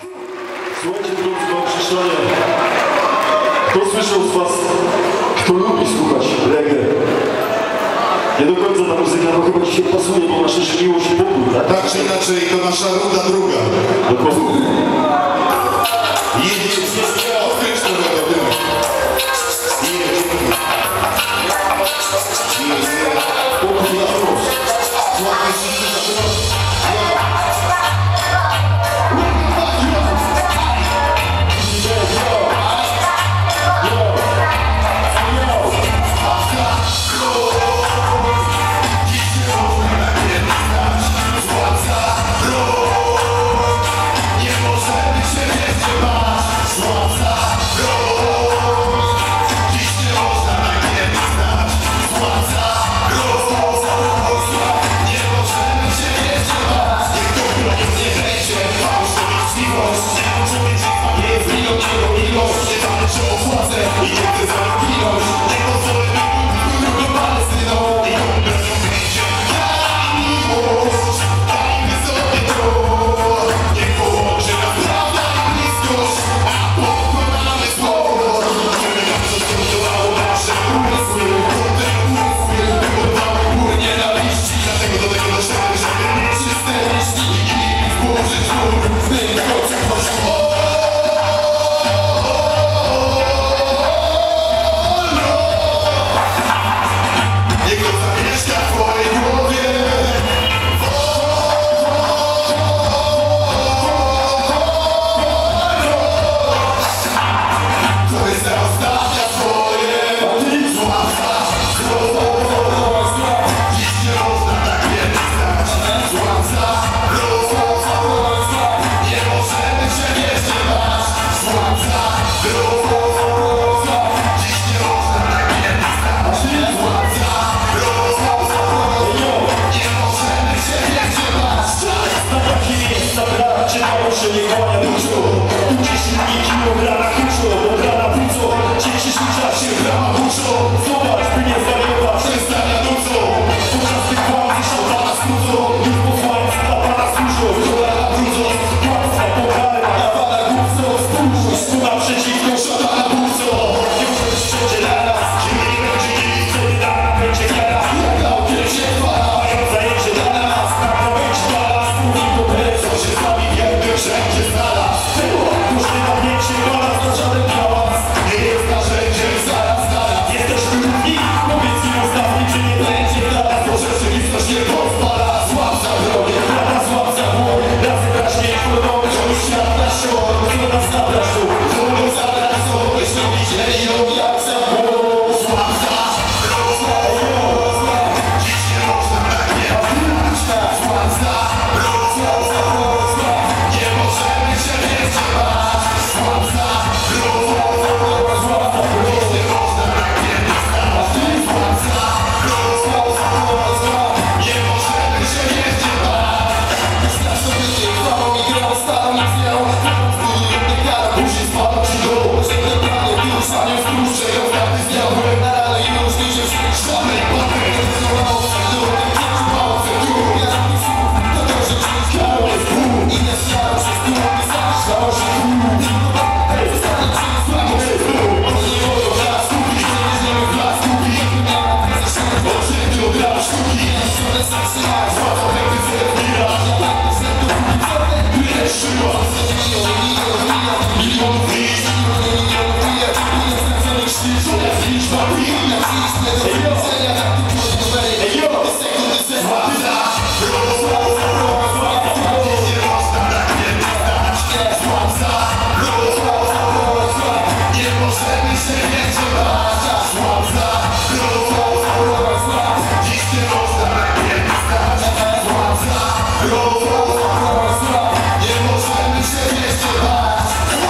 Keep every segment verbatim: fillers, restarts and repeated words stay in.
Słuchajcie, drodzy towarzyszanie, kto słyszał z was, kto lubi słuchać reggae? Nie do końca ta muzyka no chyba dzisiaj pasuje, bo nasza miłość i pokój, tak? Tak czy inaczej, to nasza runda druga. Dokładnie. Jedzie, odkryć to robię. Pokój na wprost. Złapaj wszyscy na wprost.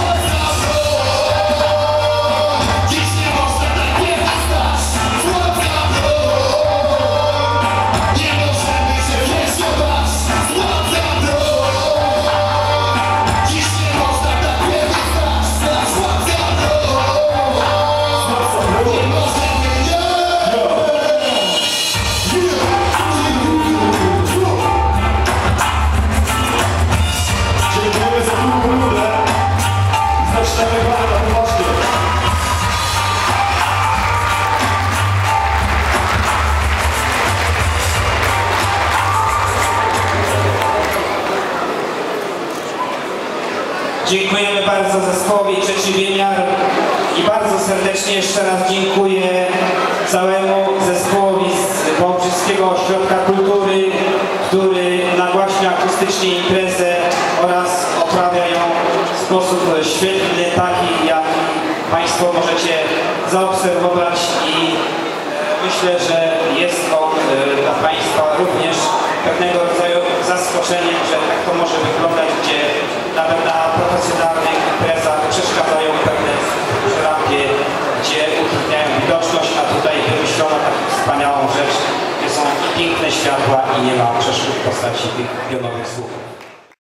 Dziś nie można tak nie stać. Dziękujemy bardzo zespołowi Trzeci Wymiar i bardzo serdecznie jeszcze raz dziękuję całemu zespołowi z Wałbrzyskiego Ośrodka Kultury, który nagłaśnia akustycznie imprezę oraz oprawia ją w sposób świetny, taki jaki Państwo możecie zaobserwować i myślę, że jest to dla Państwa również pewnego rodzaju zaskoczeniem, że tak to może wyglądać, gdzie nawet na profesjonalnych imprezach przeszkadzają pewne rampie, gdzie utrudniają widoczność, a tutaj wymyślono taką wspaniałą rzecz, gdzie są piękne światła i nie ma przeszkód w postaci tych pionowych słupów.